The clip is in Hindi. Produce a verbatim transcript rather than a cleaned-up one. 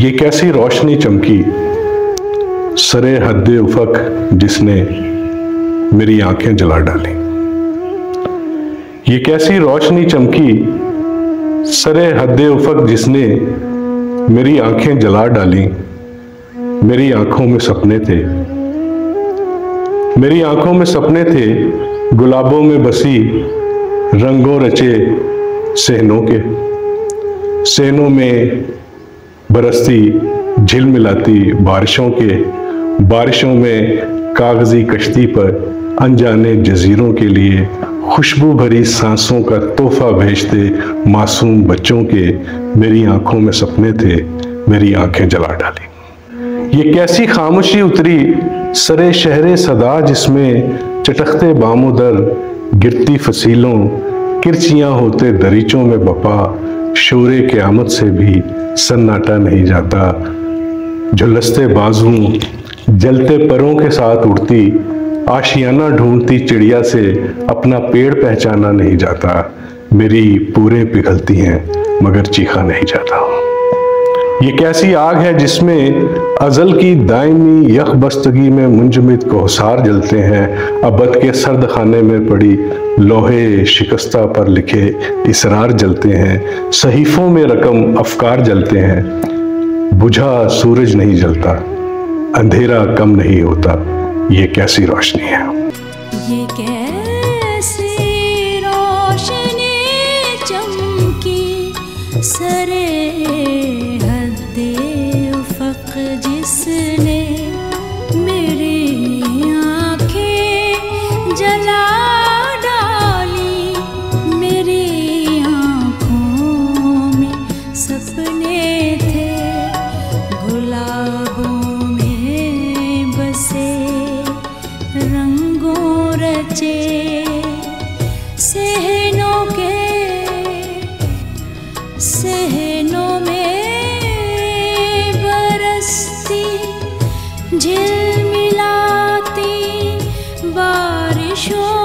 ये कैसी रोशनी चमकी सरे हद्दे उफक जिसने मेरी आंखें जला डाली। ये कैसी रोशनी चमकी सरे हद्दे उफक जिसने मेरी आंखें जला डाली। मेरी आंखों में सपने थे, मेरी आंखों में सपने थे, गुलाबों में बसी रंगों रचे सहनों के। सहनों में बरसती झिलमिलाती बारिशों के, बारिशों में कागजी कश्ती पर अनजाने जजीरों के लिए खुशबू भरी सांसों का तोहफा भेजते मासूम बच्चों के। मेरी आंखों में सपने थे, मेरी आंखें जला डाली। ये कैसी खामोशी उतरी सरे शहरे सदा जिसमें चटकते बामोदर गिरती फसीलों, किरचियां होते दरीचों में बपा। शोरे क़यामत से भी सन्नाटा नहीं जाता, झुलसते बाजुओं जलते परों के साथ उड़ती आशियाना ढूंढती चिड़िया से अपना पेड़ पहचाना नहीं जाता। मेरी पूरे पिघलती हैं मगर चीखा नहीं जाता। ये कैसी आग है जिसमें अजल की दायमी यकबस्तगी में मुंजमद कोहसार जलते हैं। अबद के सर्द खाने में पड़ी लोहे शिकस्ता पर लिखे इसरार जलते हैं। सहीफों में रकम अफकार जलते हैं। बुझा सूरज नहीं जलता, अंधेरा कम नहीं होता। ये कैसी रोशनी है, ये कैसी रोशनी चमकी सरे हद्दे उफक जिसने मेरी आंखें जला डाली। मेरी आंखों में सपने थे, गुलाबों में बसे रंगों रचे सहनों के। सहनों में बरसती झिलमिलाती बारिशों